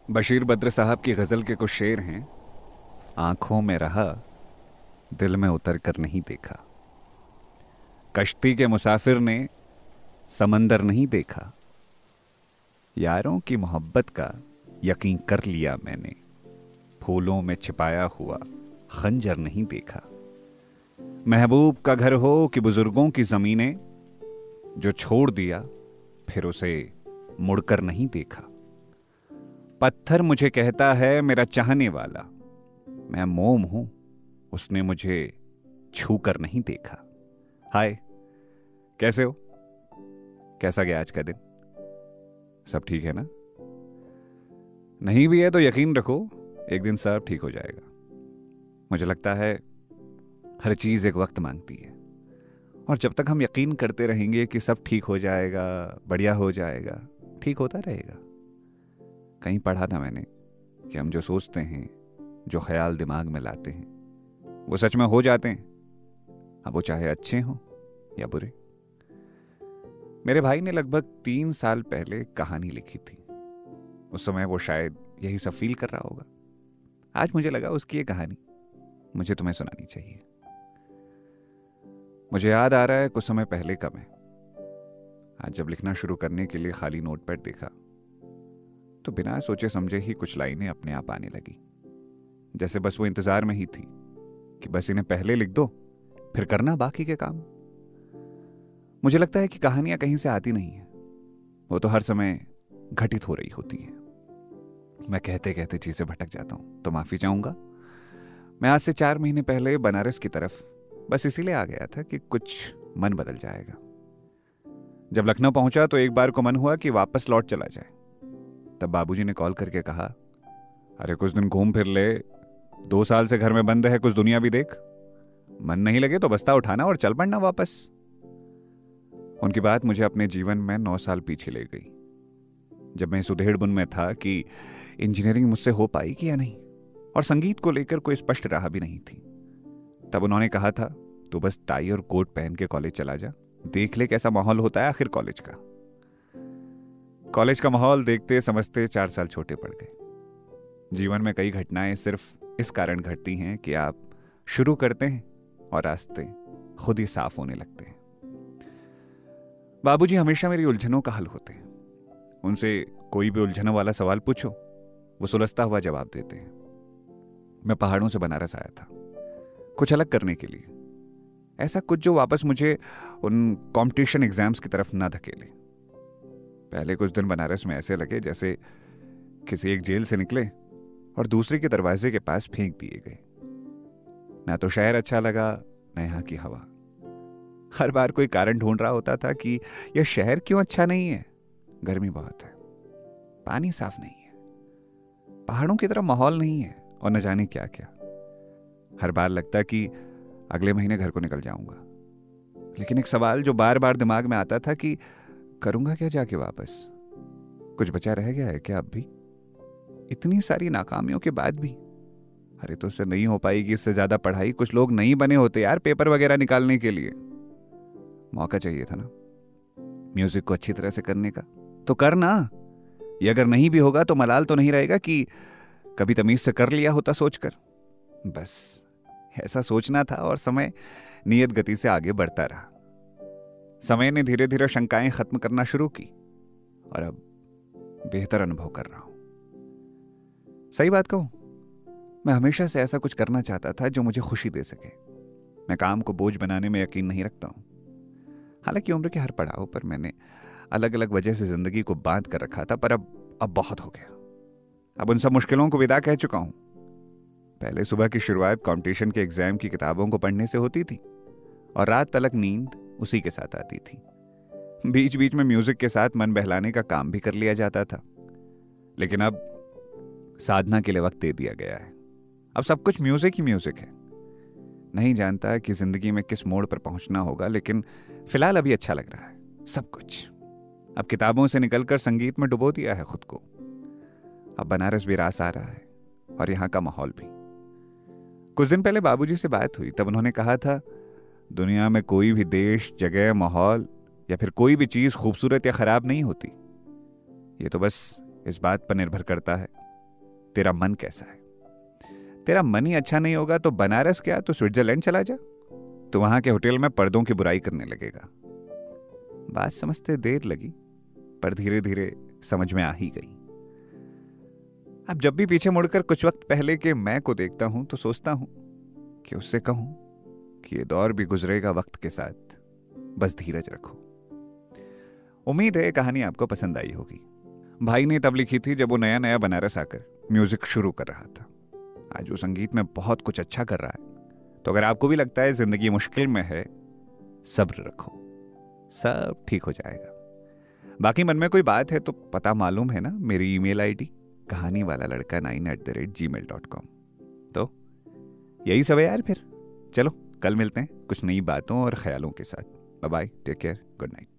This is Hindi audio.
बशीर बद्र साहब की गज़ल के कुछ शेर हैं। आंखों में रहा, दिल में उतर कर नहीं देखा। कश्ती के मुसाफिर ने समंदर नहीं देखा। यारों की मोहब्बत का यकीन कर लिया मैंने। फूलों में छिपाया हुआ खंजर नहीं देखा। महबूब का घर हो कि बुजुर्गों की ज़मीनें, जो छोड़ दिया फिर उसे मुड़कर नहीं देखा। पत्थर मुझे कहता है मेरा चाहने वाला, मैं मोम हूं, उसने मुझे छू कर नहीं देखा। हाय, कैसे हो? कैसा गया आज का दिन? सब ठीक है ना? नहीं भी है तो यकीन रखो, एक दिन सब ठीक हो जाएगा। मुझे लगता है हर चीज़ एक वक्त मांगती है, और जब तक हम यकीन करते रहेंगे कि सब ठीक हो जाएगा, बढ़िया हो जाएगा, ठीक होता रहेगा। कहीं पढ़ा था मैंने कि हम जो सोचते हैं, जो ख्याल दिमाग में लाते हैं, वो सच में हो जाते हैं, अब वो चाहे अच्छे हों या बुरे। मेरे भाई ने लगभग 3 साल पहले कहानी लिखी थी। उस समय वो शायद यही सब फील कर रहा होगा। आज मुझे लगा उसकी ये कहानी मुझे तुम्हें सुनानी चाहिए। मुझे याद आ रहा है कुछ समय पहले का मैं आज जब लिखना शुरू करने के लिए खाली नोटपैड देखा तो बिना सोचे समझे ही कुछ लाइनें अपने आप आने लगी, जैसे बस वो इंतजार में ही थी कि बस इन्हें पहले लिख दो, फिर करना बाकी के काम। मुझे लगता है कि कहानियां कहीं से आती नहीं है, वो तो हर समय घटित हो रही होती है। मैं कहते कहते चीजें भटक जाता हूं तो माफी चाहूंगा। मैं आज से 4 महीने पहले बनारस की तरफ बस इसीलिए आ गया था कि कुछ मन बदल जाएगा। जब लखनऊ पहुंचा तो एक बार को मन हुआ कि वापस लौट चला जाए। तब बाबूजी ने कॉल करके कहा, अरे कुछ दिन घूम फिर ले, 2 साल से घर में बंद है, कुछ दुनिया भी देख। मन नहीं लगे तो बस्ता उठाना और चल पड़ना वापस। उनकी बात मुझे अपने जीवन में 9 साल पीछे ले गई, जब मैं इस उधेड़बुन में था कि इंजीनियरिंग मुझसे हो पाएगी या नहीं, और संगीत को लेकर कोई स्पष्ट राह भी नहीं थी। तब उन्होंने कहा था, तू बस टाई और कोट पहन के कॉलेज चला जा, देख ले कैसा माहौल होता है आखिर कॉलेज का। कॉलेज का माहौल देखते समझते 4 साल छोटे पड़ गए। जीवन में कई घटनाएं सिर्फ इस कारण घटती हैं कि आप शुरू करते हैं और रास्ते खुद ही साफ होने लगते हैं। बाबूजी हमेशा मेरी उलझनों का हल होते हैं। उनसे कोई भी उलझनों वाला सवाल पूछो, वो सुलझता हुआ जवाब देते हैं। मैं पहाड़ों से बनारस आया था कुछ अलग करने के लिए, ऐसा कुछ जो वापस मुझे उन कंपटीशन एग्जाम्स की तरफ ना धकेले। पहले कुछ दिन बनारस में ऐसे लगे जैसे किसी एक जेल से निकले और दूसरे के दरवाजे के पास फेंक दिए गए। ना तो शहर अच्छा लगा, न यहाँ की हवा। हर बार कोई कारण ढूंढ रहा होता था कि यह शहर क्यों अच्छा नहीं है। गर्मी बहुत है, पानी साफ नहीं है, पहाड़ों की तरह माहौल नहीं है, और न जाने क्या क्या। हर बार लगता कि अगले महीने घर को निकल जाऊंगा। लेकिन एक सवाल जो बार बार दिमाग में आता था कि करूंगा क्या जाके वापस? कुछ बचा रह गया है क्या अब भी? इतनी सारी नाकामियों के बाद भी? अरे तो उससे नहीं हो पाएगी इससे ज्यादा पढ़ाई। कुछ लोग नहीं बने होते यार पेपर वगैरह निकालने के लिए। मौका चाहिए था ना म्यूजिक को अच्छी तरह से करने का, तो कर ना। ये अगर नहीं भी होगा तो मलाल तो नहीं रहेगा कि कभी तमीज से कर लिया होता सोचकर। बस ऐसा सोचना था, और समय नियत गति से आगे बढ़ता रहा। समय ने धीरे धीरे शंकाएं खत्म करना शुरू की, और अब बेहतर अनुभव कर रहा हूं। सही बात कहूं, मैं हमेशा से ऐसा कुछ करना चाहता था जो मुझे खुशी दे सके। मैं काम को बोझ बनाने में यकीन नहीं रखता हूं। हालांकि उम्र के हर पड़ाव पर मैंने अलग अलग वजह से जिंदगी को बांध कर रखा था, पर अब बहुत हो गया। अब उन सब मुश्किलों को विदा कह चुका हूं। पहले सुबह की शुरुआत कंपटीशन के एग्जाम की किताबों को पढ़ने से होती थी, और रात तलक नींद उसी के साथ आती थी। बीच बीच में म्यूजिक के साथ मन बहलाने का काम भी कर लिया जाता था। लेकिन अब साधना के लिए वक्त दे दिया गया है। अब सब कुछ म्यूजिक ही म्यूजिक है। नहीं जानता कि जिंदगी में किस मोड़ पर पहुंचना होगा, लेकिन फिलहाल अभी अच्छा लग रहा है सब कुछ। अब किताबों से निकलकर संगीत में डुबो दिया है खुद को। अब बनारस भी रास आ रहा है, और यहां का माहौल भी। कुछ दिन पहले बाबूजी से बात हुई, तब उन्होंने कहा था, दुनिया में कोई भी देश, जगह, माहौल या फिर कोई भी चीज खूबसूरत या खराब नहीं होती। ये तो बस इस बात पर निर्भर करता है तेरा मन कैसा है। तेरा मन ही अच्छा नहीं होगा तो बनारस क्या, तो स्विट्जरलैंड चला जा, तो वहां के होटल में पर्दों की बुराई करने लगेगा। बात समझते देर लगी, पर धीरे धीरे समझ में आ ही गई। अब जब भी पीछे मुड़कर कुछ वक्त पहले के मैं को देखता हूं तो सोचता हूं कि उससे कहूं कि ये दौर भी गुजरेगा वक्त के साथ, बस धीरज रखो। उम्मीद है ये कहानी आपको पसंद आई होगी। भाई ने तब लिखी थी जब वो नया नया बनारस आकर म्यूजिक शुरू कर रहा था। आज वो संगीत में बहुत कुछ अच्छा कर रहा है। तो अगर आपको भी लगता है जिंदगी मुश्किल में है, सब्र रखो, सब ठीक हो जाएगा। बाकी मन में कोई बात है तो पता मालूम है ना, मेरी ईमेल आईडी kahaniwala.9@gmail.com। तो यही सब है यार। फिर चलो कल मिलते हैं कुछ नई बातों और ख्यालों के साथ। Bye bye, take care, good night.